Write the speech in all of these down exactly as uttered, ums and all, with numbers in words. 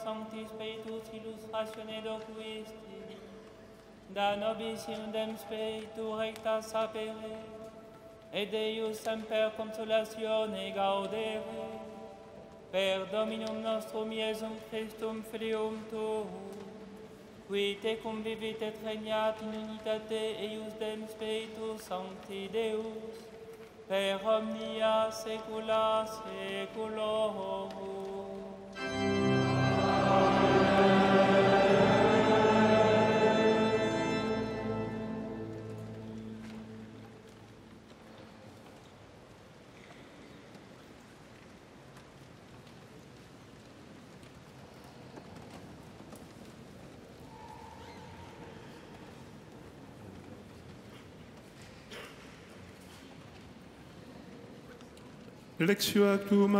Sancti Spiritus illustratione docuisti, da nobis inundem Spiritu recta sapere, et Deus semper consolatione gaudere, per Dominum nostrum Iesum Christum Filium Tuum, qui te convivit et regnat in unitate eius dem Spiritus Sancti Deus, per omnia saecula saeculorum. Lectio actum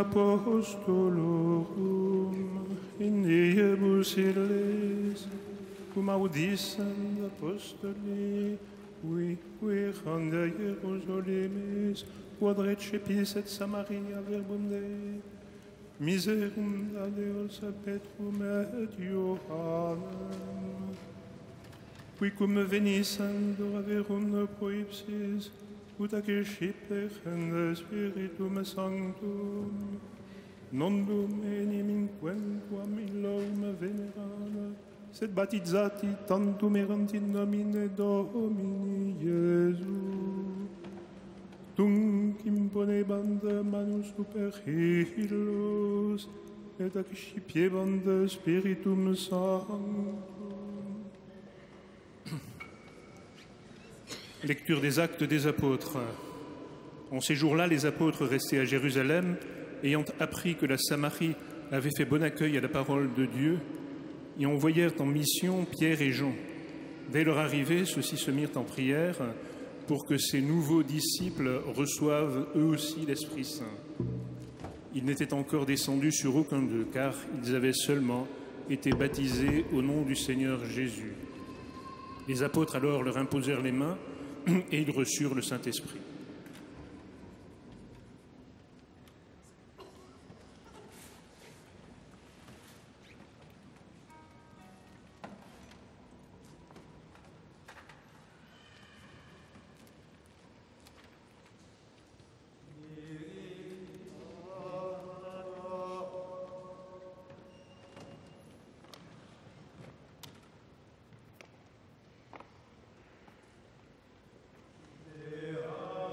apostolorum in diebus illes, cum audissant apostoli, qui erant a Hierosolimes, quod recepis et Samaria verbum Dei, miserum da Deos a Petrum et Iohannem, qui cum venissando averum proipsis, ut ac scipercende Spiritum Sanctum, non domenim in quenquam illum venerana, sed baptizati tantum erant in nomine Domini Iesu. Tunc imponebant manus super illos, et ac scipiebant Spiritum Sanctum. Lecture des Actes des Apôtres. En ces jours-là, les apôtres restés à Jérusalem, ayant appris que la Samarie avait fait bon accueil à la parole de Dieu, y envoyèrent en mission Pierre et Jean. Dès leur arrivée, ceux-ci se mirent en prière pour que ces nouveaux disciples reçoivent eux aussi l'Esprit Saint. Ils n'étaient encore descendus sur aucun d'eux, car ils avaient seulement été baptisés au nom du Seigneur Jésus. Les apôtres alors leur imposèrent les mains, et ils reçurent le Saint-Esprit. Yeah.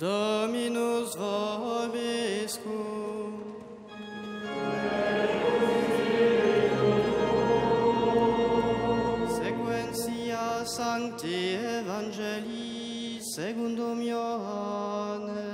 Dominus vobiscum. Sequentia Sancti Evangelii secundum Ioanne.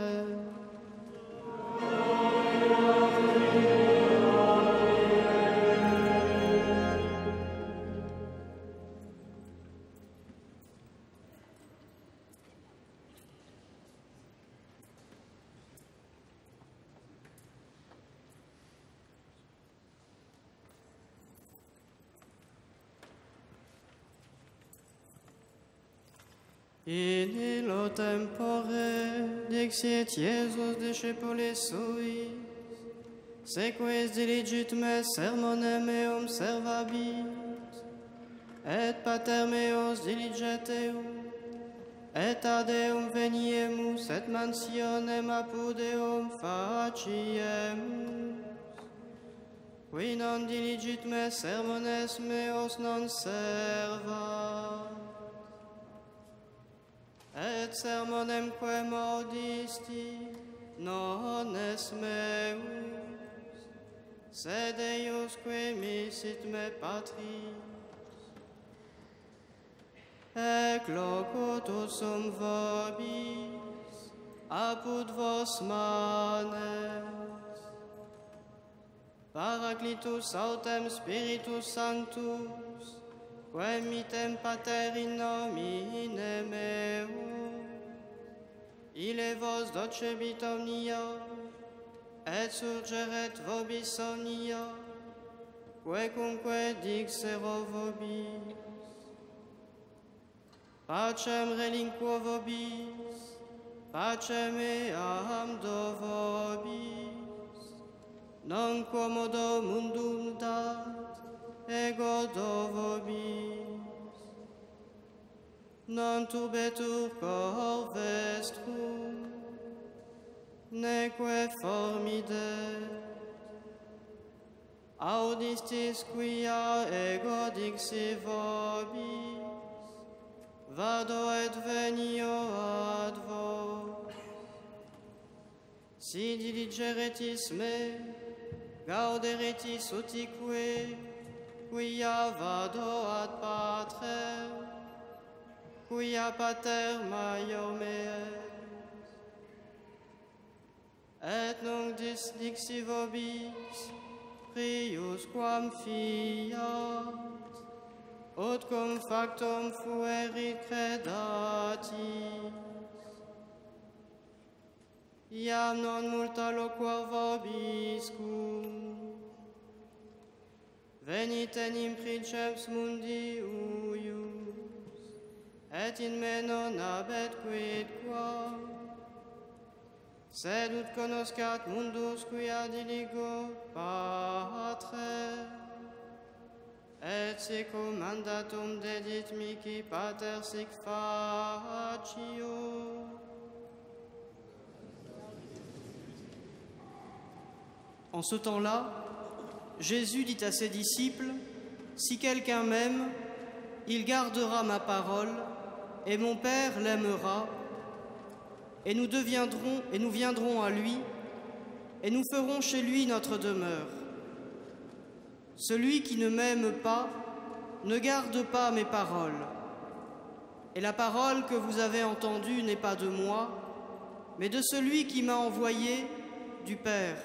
In illo tempore dixit Iesus discipulis suis, sequis diligit me sermonem meum servabit, et pater meos diliget eum, et ad eum veniemus, et mansionem apud eum faciemus, qui non diligit me sermones meos non servat. Et sermonemque modisti non es meus, sed eiusque misit me Patris. Ec locutus sum vobis apud vos manes, Paraclitus autem Spiritus Sanctus, quem item pater in nomine meum, ile vos docebit omnia, et surgeret vobis omnia, quecumque dixero vobis. Pacem relinquo vobis, pacem eam do vobis, non quomodo mundum dat, ego do vobis. Non turbetur cor vestrum, neque formidet. Audistis quia ego dixi vobis, vado et venio ad vos. Si diligeretis me, gauderetis utique, quia vado ad Patrem, quia Pater maior me est. Et nunc dis dixi vobis, prius quam fiat, ut cum factum fuerit credatis. Iam non multa loquor vobiscum, venite in princeps mundi uius, et in me non habet quidquam, sed ut conoscat mundus quia diligo Patre, et sicum mandatum dedit mihi Pater sic facio. En ce temps-là, Jésus dit à ses disciples, « Si quelqu'un m'aime, il gardera ma parole, et mon Père l'aimera, et nous deviendrons et nous viendrons à lui, et nous ferons chez lui notre demeure. Celui qui ne m'aime pas ne garde pas mes paroles, et la parole que vous avez entendue n'est pas de moi, mais de celui qui m'a envoyé, du Père.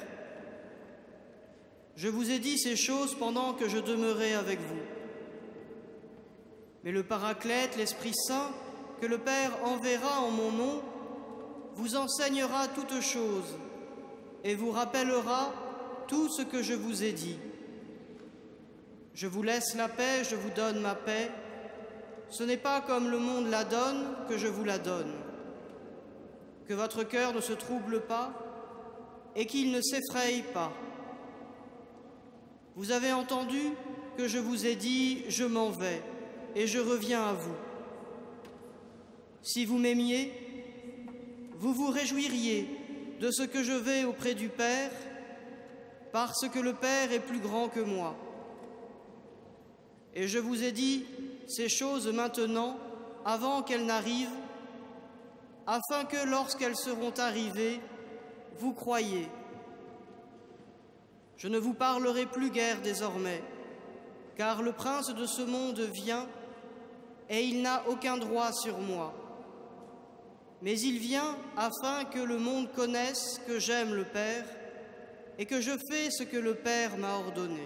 Je vous ai dit ces choses pendant que je demeurais avec vous. Mais le Paraclète, l'Esprit Saint, que le Père enverra en mon nom, vous enseignera toutes choses et vous rappellera tout ce que je vous ai dit. Je vous laisse la paix, je vous donne ma paix. Ce n'est pas comme le monde la donne que je vous la donne. Que votre cœur ne se trouble pas et qu'il ne s'effraie pas. Vous avez entendu que je vous ai dit « Je m'en vais et je reviens à vous ». Si vous m'aimiez, vous vous réjouiriez de ce que je vais auprès du Père, parce que le Père est plus grand que moi. Et je vous ai dit ces choses maintenant, avant qu'elles n'arrivent, afin que lorsqu'elles seront arrivées, vous croyiez. Je ne vous parlerai plus guère désormais, car le prince de ce monde vient et il n'a aucun droit sur moi. Mais il vient afin que le monde connaisse que j'aime le Père et que je fais ce que le Père m'a ordonné.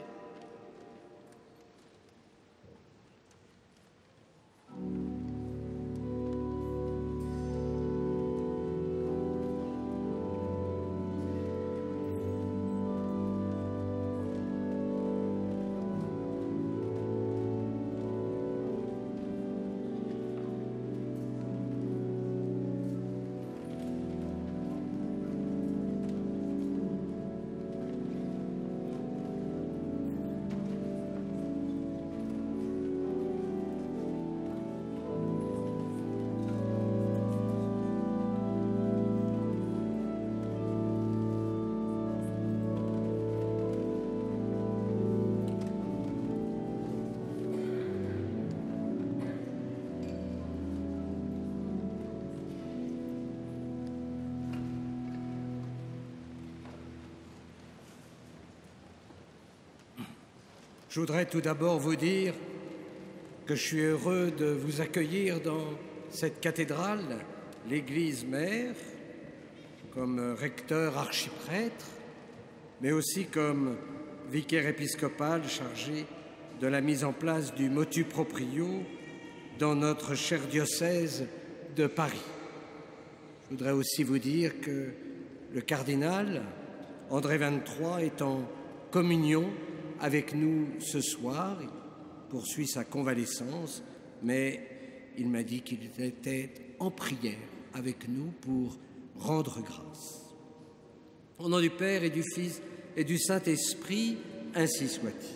Je voudrais tout d'abord vous dire que je suis heureux de vous accueillir dans cette cathédrale, l'église mère, comme recteur archiprêtre, mais aussi comme vicaire épiscopal chargé de la mise en place du motu proprio dans notre cher diocèse de Paris. Je voudrais aussi vous dire que le cardinal André vingt-trois est en communion avec nous ce soir. Il poursuit sa convalescence, mais il m'a dit qu'il était en prière avec nous pour rendre grâce. Au nom du Père et du Fils et du Saint-Esprit, ainsi soit-il.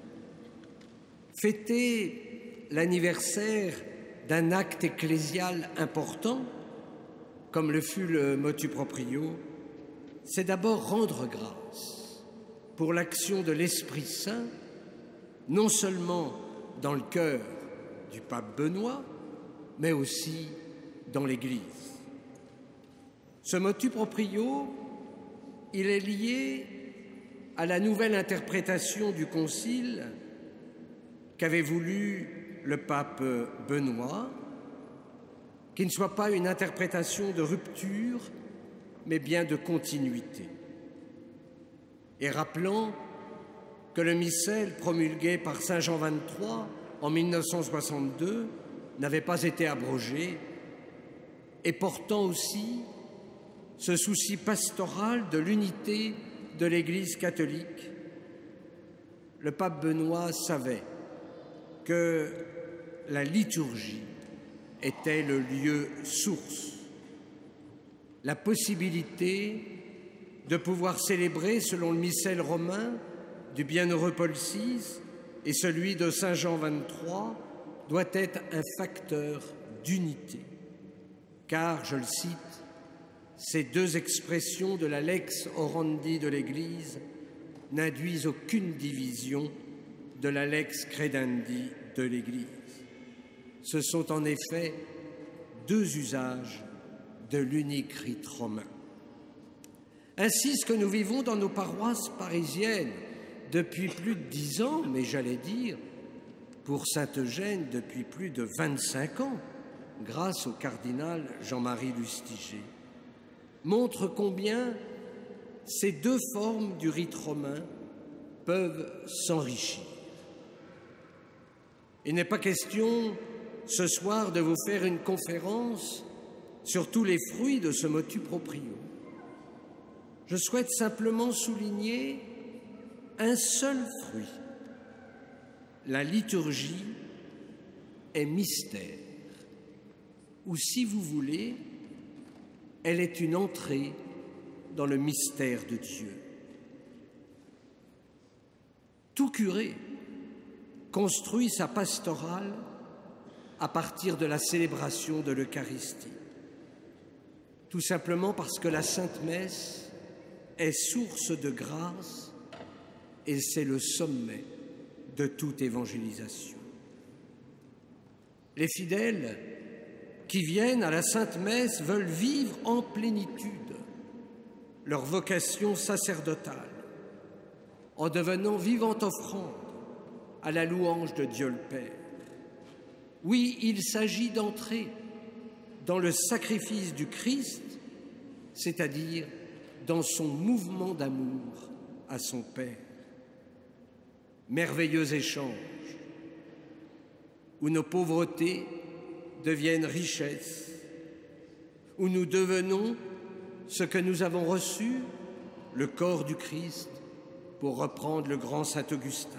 Fêter l'anniversaire d'un acte ecclésial important, comme le fut le motu proprio, c'est d'abord rendre grâce pour l'action de l'Esprit Saint, non seulement dans le cœur du pape Benoît, mais aussi dans l'Église. Ce motu proprio, il est lié à la nouvelle interprétation du Concile qu'avait voulu le pape Benoît, qui ne soit pas une interprétation de rupture, mais bien de continuité. Et rappelant que le missel promulgué par saint Jean vingt-trois en mille neuf cent soixante-deux n'avait pas été abrogé, et portant aussi ce souci pastoral de l'unité de l'Église catholique, le pape Benoît savait que la liturgie était le lieu source, la possibilité de pouvoir célébrer, selon le missel romain du bienheureux Paul six et celui de saint Jean vingt-trois, doit être un facteur d'unité. Car, je le cite, ces deux expressions de la lex orandi de l'Église n'induisent aucune division de la lex credendi de l'Église. Ce sont en effet deux usages de l'unique rite romain. Ainsi, ce que nous vivons dans nos paroisses parisiennes depuis plus de dix ans, mais j'allais dire, pour Saint-Eugène depuis plus de vingt-cinq ans, grâce au cardinal Jean-Marie Lustiger, montre combien ces deux formes du rite romain peuvent s'enrichir. Il n'est pas question ce soir de vous faire une conférence sur tous les fruits de ce motu proprio. Je souhaite simplement souligner un seul fruit. La liturgie est mystère, ou si vous voulez, elle est une entrée dans le mystère de Dieu. Tout curé construit sa pastorale à partir de la célébration de l'Eucharistie, tout simplement parce que la Sainte Messe est source de grâce et c'est le sommet de toute évangélisation. Les fidèles qui viennent à la Sainte Messe veulent vivre en plénitude leur vocation sacerdotale, en devenant vivante offrande à la louange de Dieu le Père. Oui, il s'agit d'entrer dans le sacrifice du Christ, c'est-à-dire dans son mouvement d'amour à son Père. Merveilleux échange, où nos pauvretés deviennent richesses, où nous devenons ce que nous avons reçu, le corps du Christ, pour reprendre le grand saint Augustin.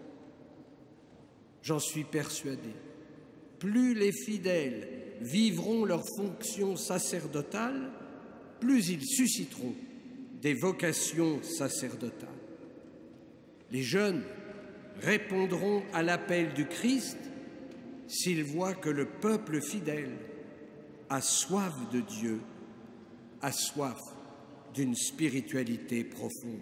J'en suis persuadé, plus les fidèles vivront leur fonction sacerdotale, plus ils susciteront des vocations sacerdotales. Les jeunes répondront à l'appel du Christ s'ils voient que le peuple fidèle a soif de Dieu, a soif d'une spiritualité profonde.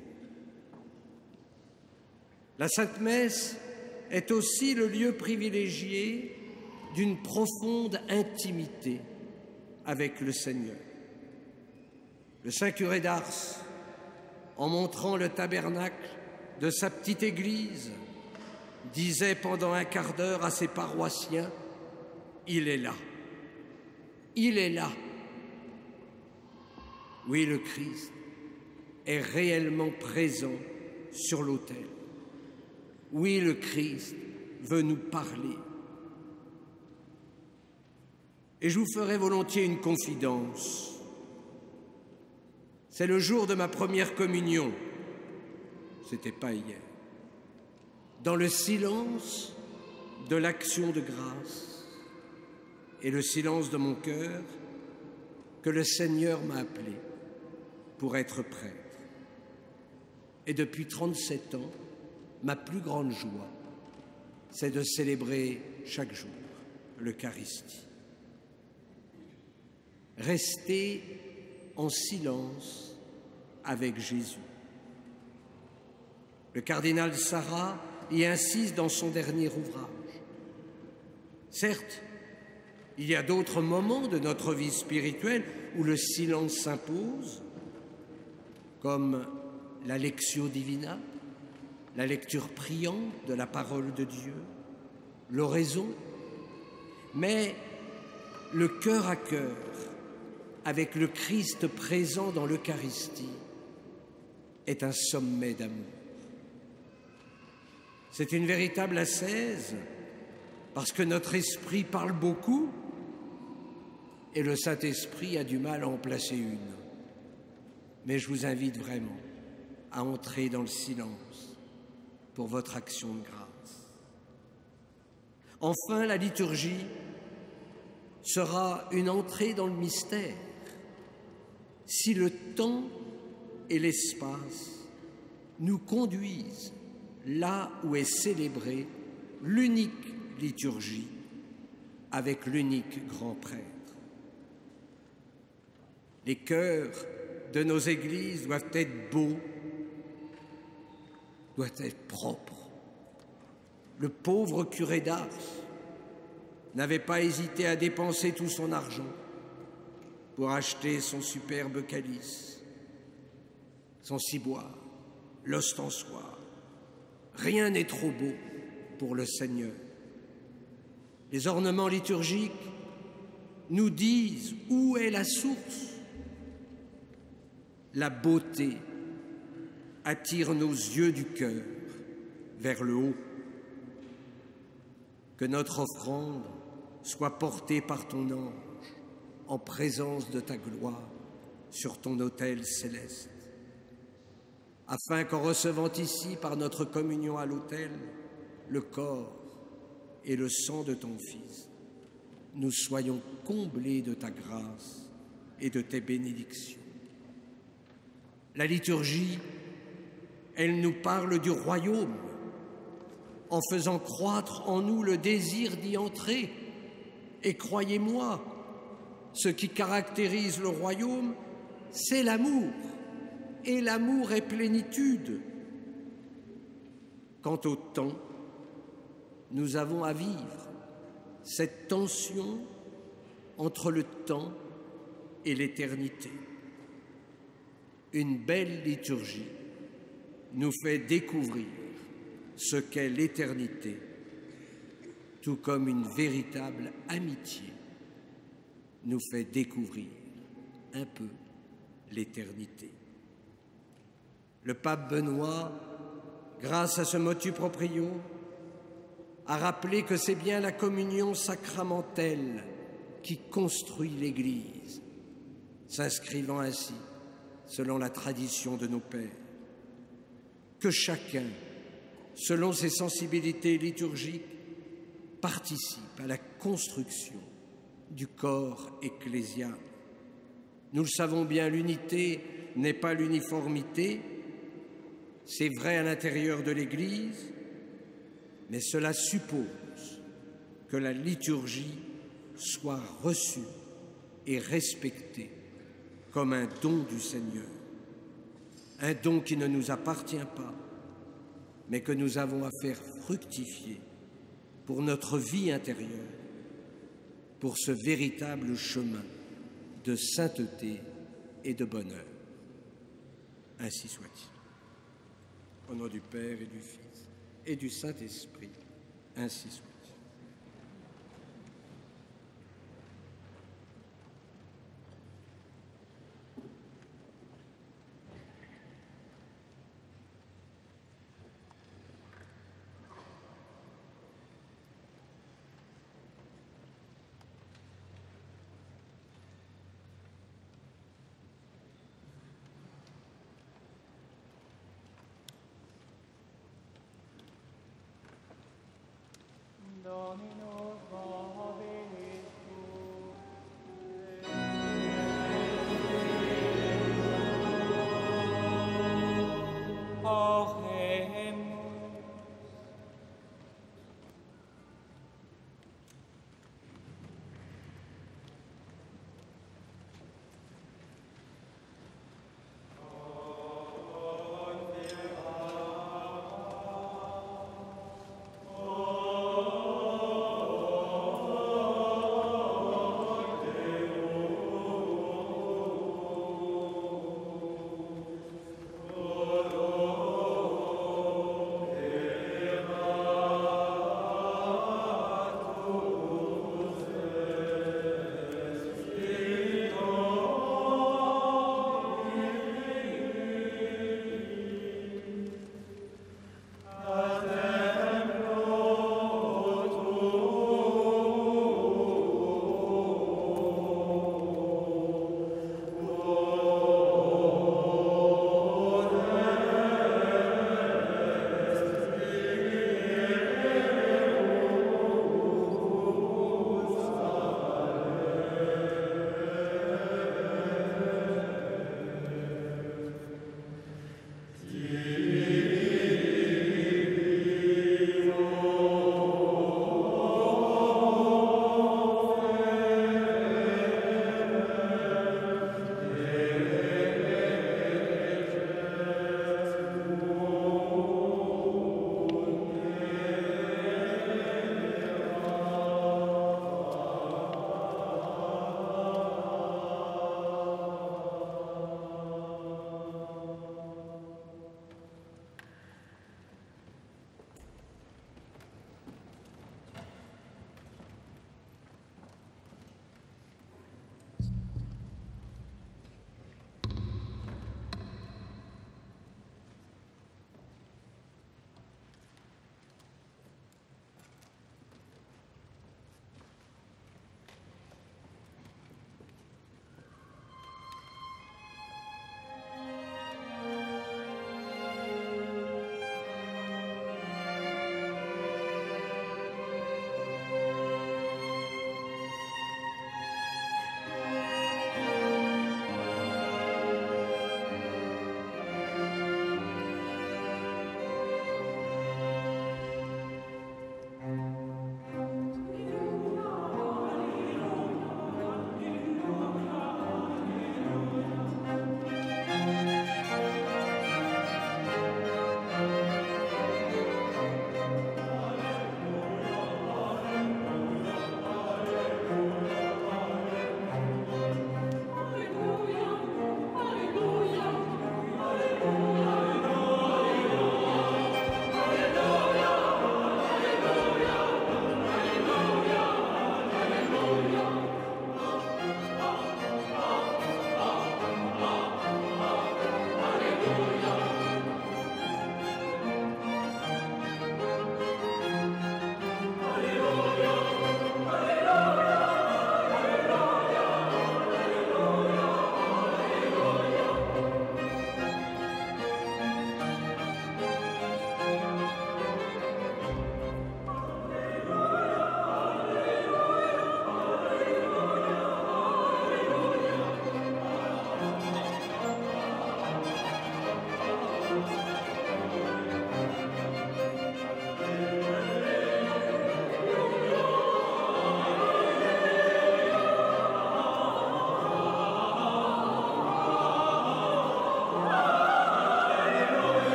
La Sainte Messe est aussi le lieu privilégié d'une profonde intimité avec le Seigneur. Le saint curé d'Ars, en montrant le tabernacle de sa petite église, disait pendant un quart d'heure à ses paroissiens, « Il est là, il est là ». Oui, le Christ est réellement présent sur l'autel. Oui, le Christ veut nous parler. Et je vous ferai volontiers une confidence. C'est le jour de ma première communion. C'était pas hier. Dans le silence de l'action de grâce et le silence de mon cœur, que le Seigneur m'a appelé pour être prêtre. Et depuis trente-sept ans, ma plus grande joie, c'est de célébrer chaque jour l'Eucharistie. Rester en silence avec Jésus. Le cardinal Sarrat y insiste dans son dernier ouvrage. Certes, il y a d'autres moments de notre vie spirituelle où le silence s'impose, comme la Lectio Divina, la lecture priante de la parole de Dieu, l'oraison, mais le cœur à cœur avec le Christ présent dans l'Eucharistie est un sommet d'amour. C'est une véritable ascèse parce que notre esprit parle beaucoup et le Saint-Esprit a du mal à en placer une. Mais je vous invite vraiment à entrer dans le silence pour votre action de grâce. Enfin, la liturgie sera une entrée dans le mystère. Si le temps et l'espace nous conduisent là où est célébrée l'unique liturgie avec l'unique grand prêtre. Les chœurs de nos églises doivent être beaux, doivent être propres. Le pauvre curé d'Ars n'avait pas hésité à dépenser tout son argent pour acheter son superbe calice, son ciboire, l'ostensoir. Rien n'est trop beau pour le Seigneur. Les ornements liturgiques nous disent où est la source. La beauté attire nos yeux du cœur vers le haut. Que notre offrande soit portée par ton ange en présence de ta gloire sur ton autel céleste, afin qu'en recevant ici par notre communion à l'autel le corps et le sang de ton Fils, nous soyons comblés de ta grâce et de tes bénédictions. La liturgie, elle nous parle du royaume, en faisant croître en nous le désir d'y entrer. Et croyez-moi, ce qui caractérise le royaume, c'est l'amour. Et l'amour est plénitude. Quant au temps, nous avons à vivre cette tension entre le temps et l'éternité. Une belle liturgie nous fait découvrir ce qu'est l'éternité, tout comme une véritable amitié nous fait découvrir un peu l'éternité. Le pape Benoît, grâce à ce motu proprio, a rappelé que c'est bien la communion sacramentelle qui construit l'Église, s'inscrivant ainsi selon la tradition de nos pères. Que chacun, selon ses sensibilités liturgiques, participe à la construction du corps ecclésial. Nous le savons bien, l'unité n'est pas l'uniformité. C'est vrai à l'intérieur de l'Église, mais cela suppose que la liturgie soit reçue et respectée comme un don du Seigneur, un don qui ne nous appartient pas, mais que nous avons à faire fructifier pour notre vie intérieure, pour ce véritable chemin de sainteté et de bonheur. Ainsi soit-il. Au nom du Père et du Fils et du Saint-Esprit, ainsi soit-il.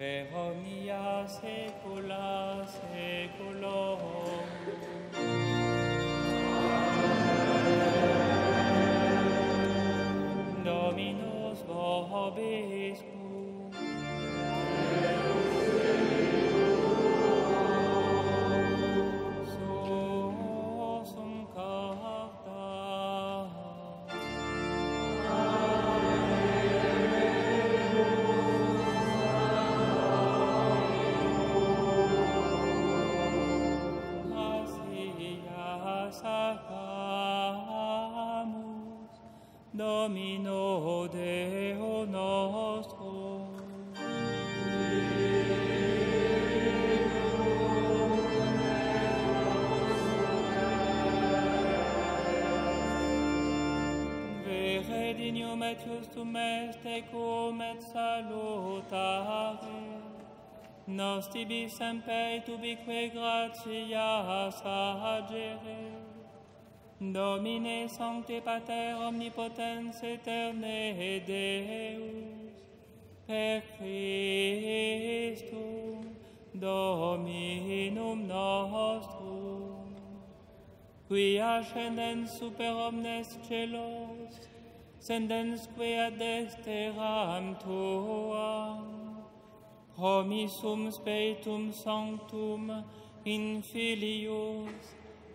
per omnia saecula saeculorum. Dominus vobiscum. Sursum carta. Sacamus, Domino Deo nostro. Vere dignum et justum est ecum et salutare. Nos tibi semper et ubique gratia sagere. Domine Sancte Pater Omnipotens Aeterne Deus, per Christum Dominum nostrum, qui ascendens super omnes celos, sendensque ad dexteram tuam, promissum Spiritum Sanctum in filius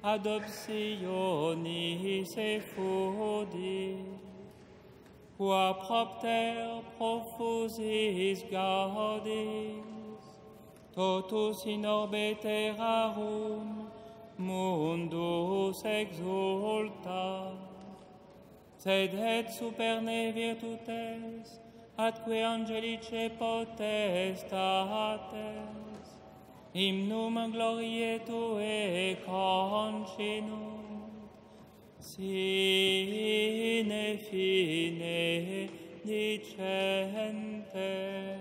adoptionis effudis, qua propter profusis gaudis, totus in orbe terrarum mundus exultat, sed et superne virtutes atque angelice potestates, hymnum gloriae Tuae concinum, sine fine dicente.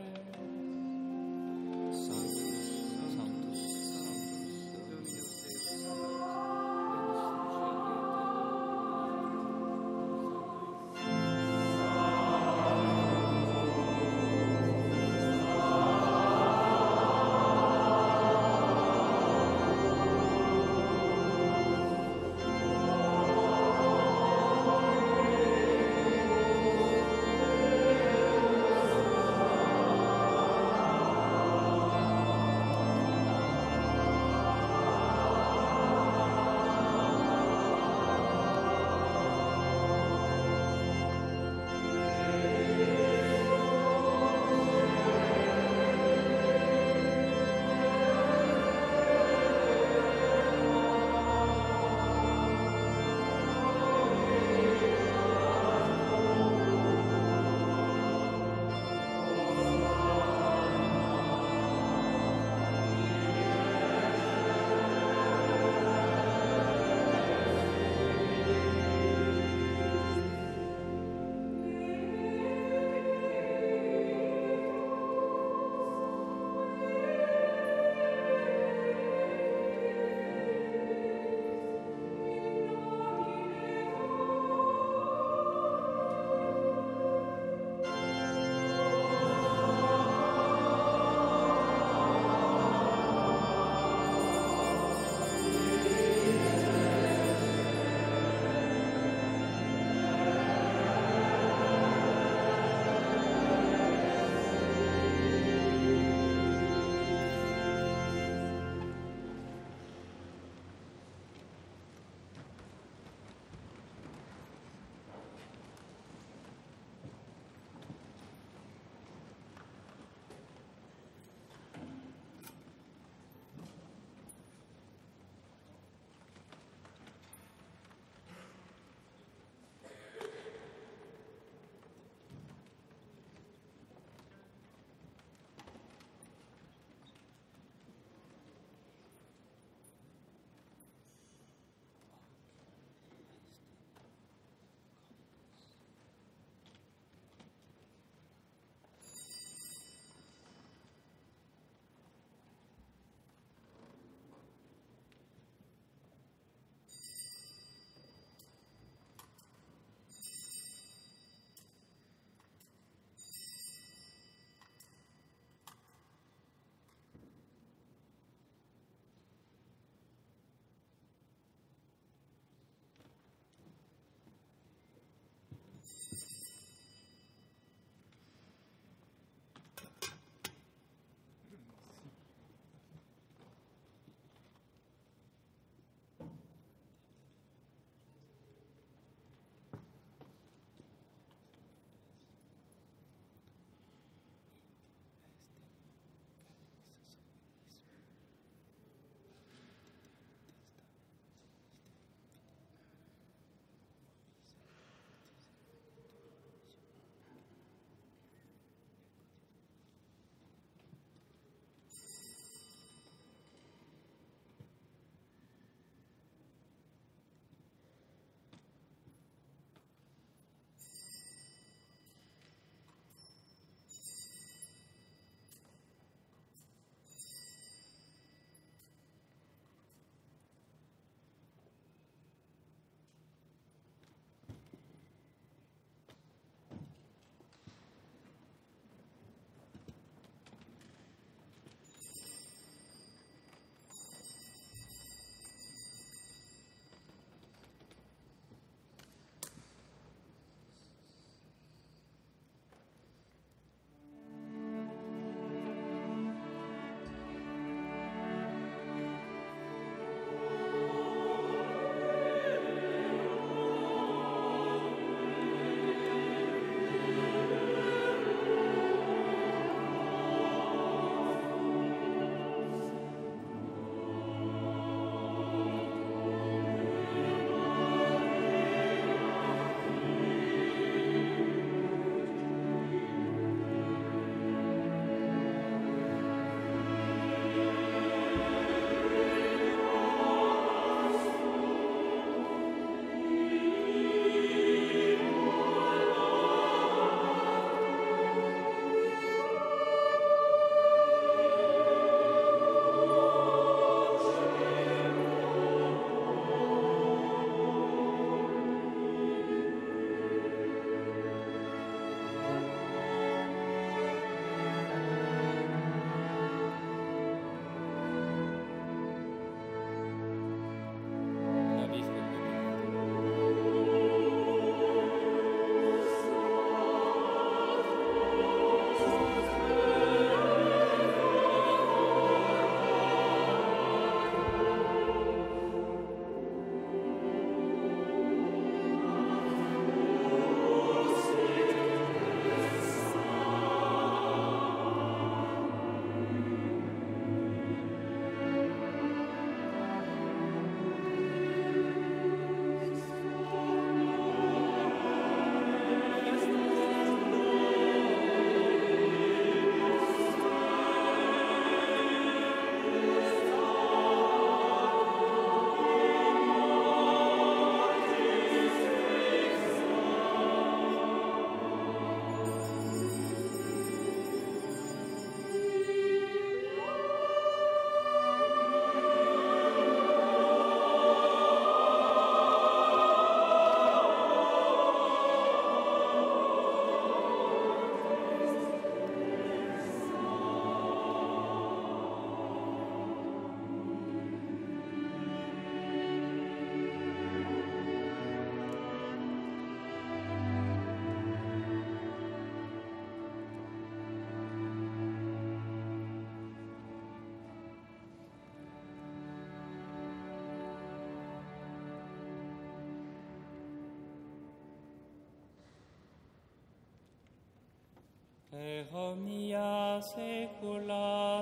per omnia saecula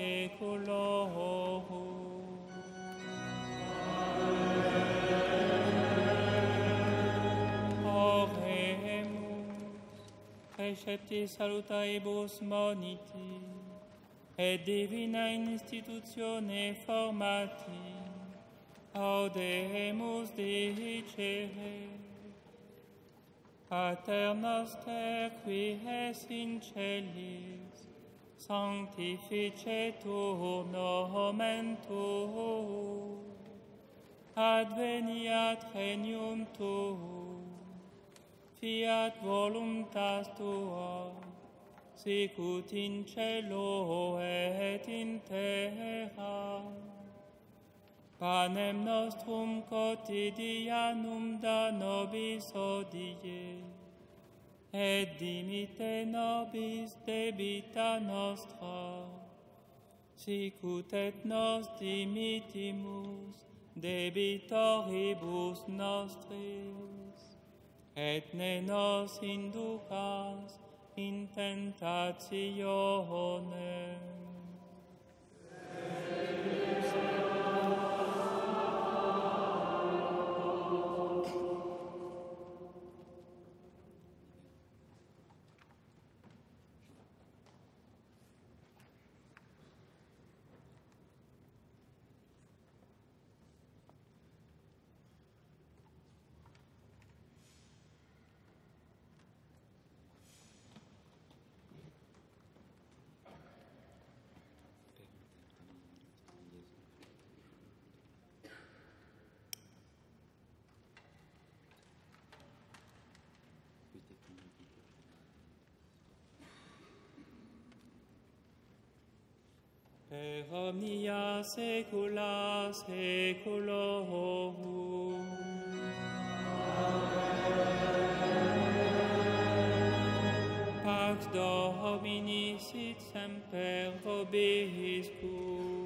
saeculorum. Oremus, precepti salutaibus moniti, et divina institutione formati, audemus dicere. Pater noster, qui es in celis, sanctificetur nomen tuum, adveniat regnum tuum, fiat voluntas tua, sicut in cielo et in terra. Panem nostrum quotidianum da nobis hodie, et dimitte nobis debita nostra, sicut et nos dimittimus debitoribus nostris, et ne nos inducas in tentationem, per omnia saecula saeculorum. Pax Domini sit semper vobiscum.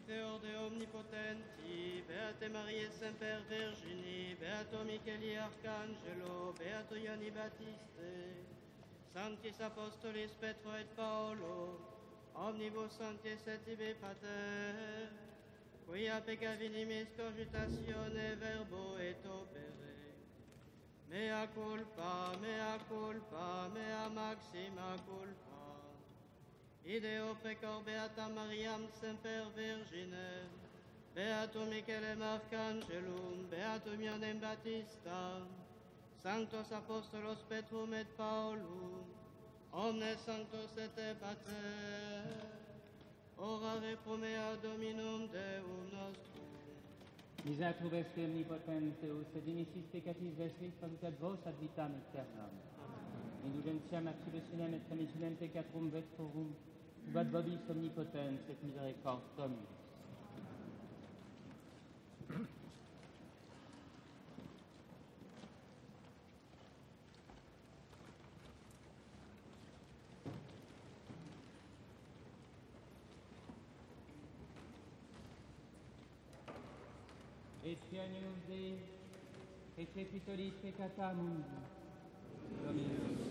Dicteor de omnipotenti, Beate Maria Semper Virgini, Beato Micheli Arcangelo, Beato Ianni Battiste, Sanctis Apostolis Petro et Paolo, omnibus sanctis et tibi pater, quia peccavinimis cogitatione verbo et opere, mea culpa, mea culpa, mea maxima culpa, ideo pecor beata Mariam Semper Virgine, beatum Michelem Arcangelum, beatum Ioannem Battista, Sanctos Apostolos Petrum et Paulum, omnes sanctos et pater, orare pro mea Dominum Deum nostrum. Misatur est omnipotens Deus, et dimicis peccatis vestris traducat vos ad vitam aeternam. Indulgentiam absolutionem et remissionem peccatorum vescorum, ubat vobis omnipotens et misericord Dominus. Etianius Dei, exequitoris peccata mundi, Dominus.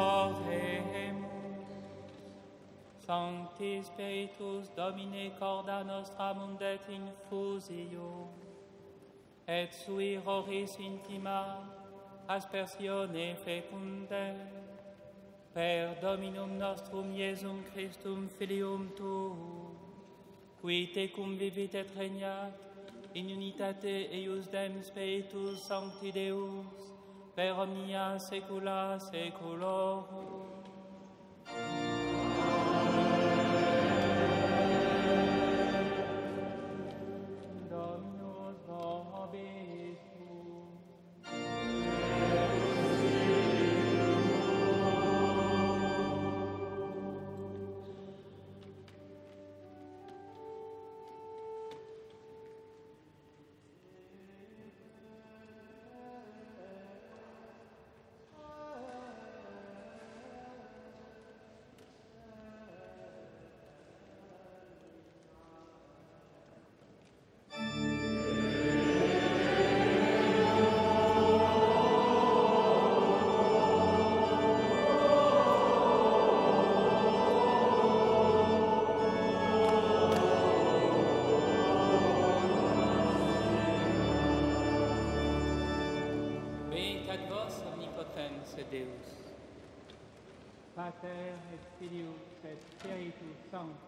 Oremus. Sancti Spiritus Domine corda nostra mundet infusio, et sui roris intima aspersione fecunde, per Dominum nostrum Iesum Christum Filium Tuum, qui tecum vivit et regnat in unitate eius dem Spiritus Sancti Deus, per omnia saecula saeculorum. Dominus vobiscum. Benedicat vos omnipotens Deus, Pater et Filius et Spiritus Sanctus.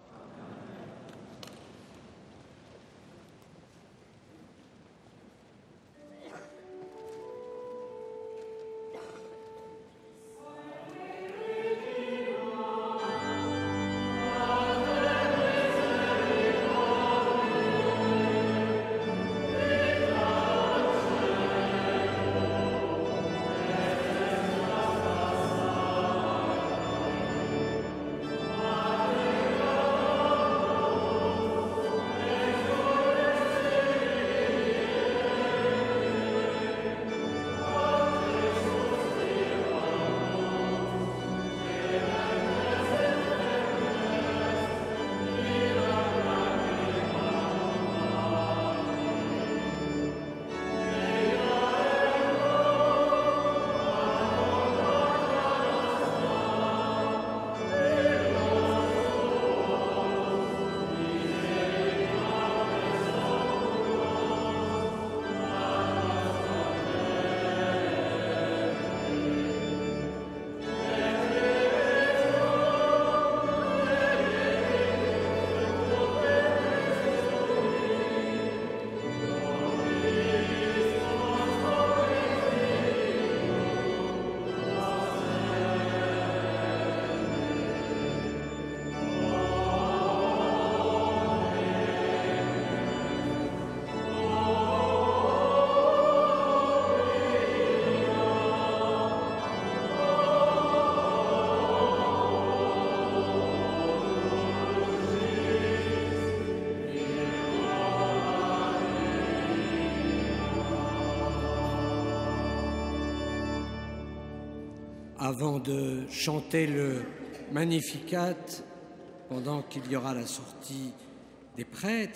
Avant de chanter le Magnificat, pendant qu'il y aura la sortie des prêtres,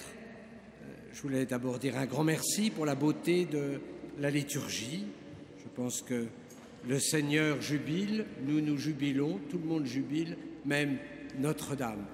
je voulais d'abord dire un grand merci pour la beauté de la liturgie. Je pense que le Seigneur jubile, nous nous jubilons, tout le monde jubile, même Notre-Dame.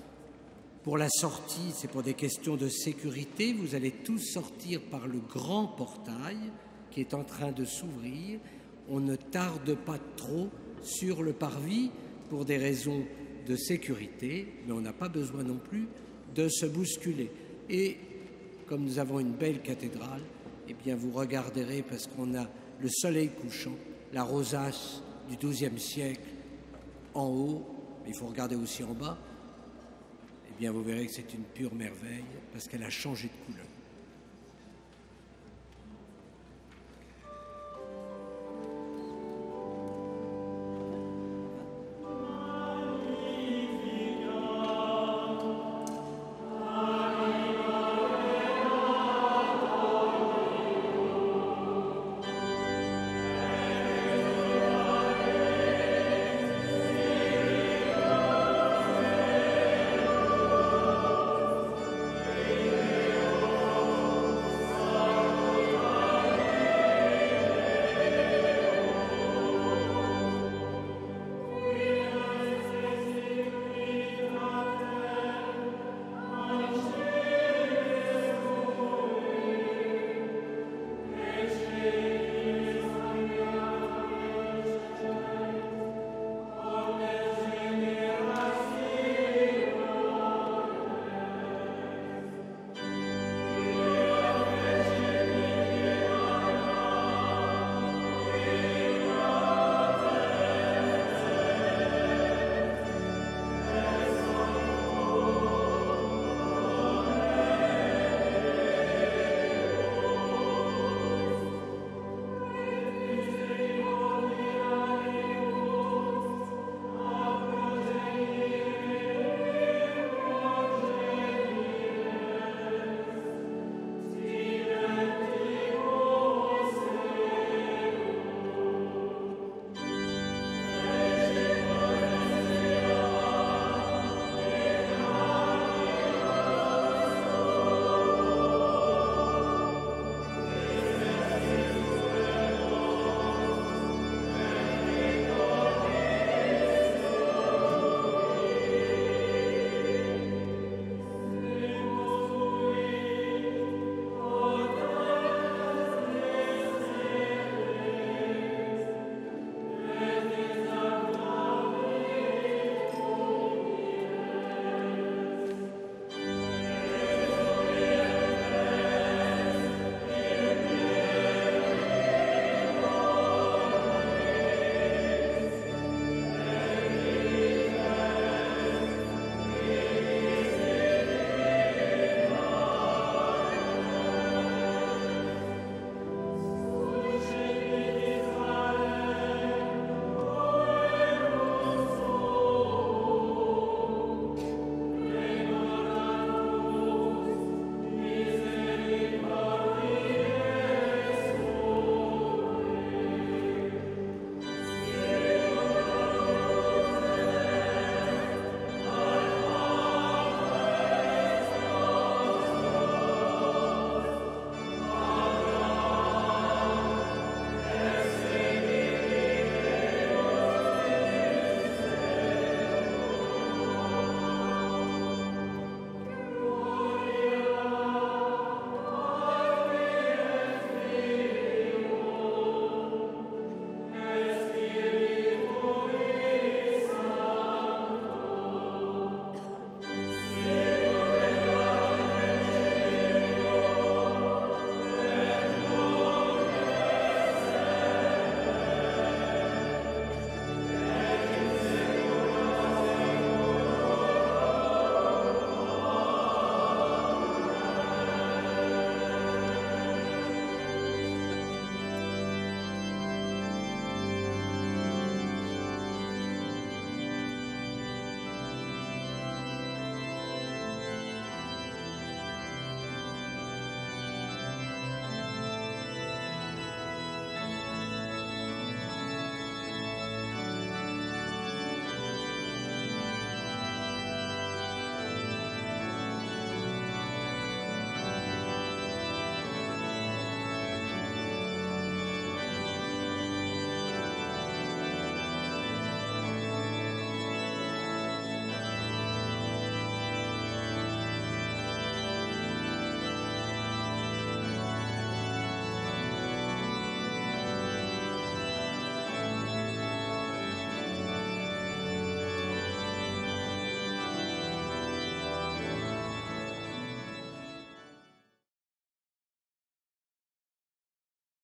Pour la sortie, c'est pour des questions de sécurité. Vous allez tous sortir par le grand portail qui est en train de s'ouvrir. On ne tarde pas trop sur le parvis pour des raisons de sécurité, mais on n'a pas besoin non plus de se bousculer. Et comme nous avons une belle cathédrale, eh bien vous regarderez, parce qu'on a le soleil couchant, la rosace du douzième siècle en haut, mais il faut regarder aussi en bas, eh bien vous verrez que c'est une pure merveille, parce qu'elle a changé de couleur.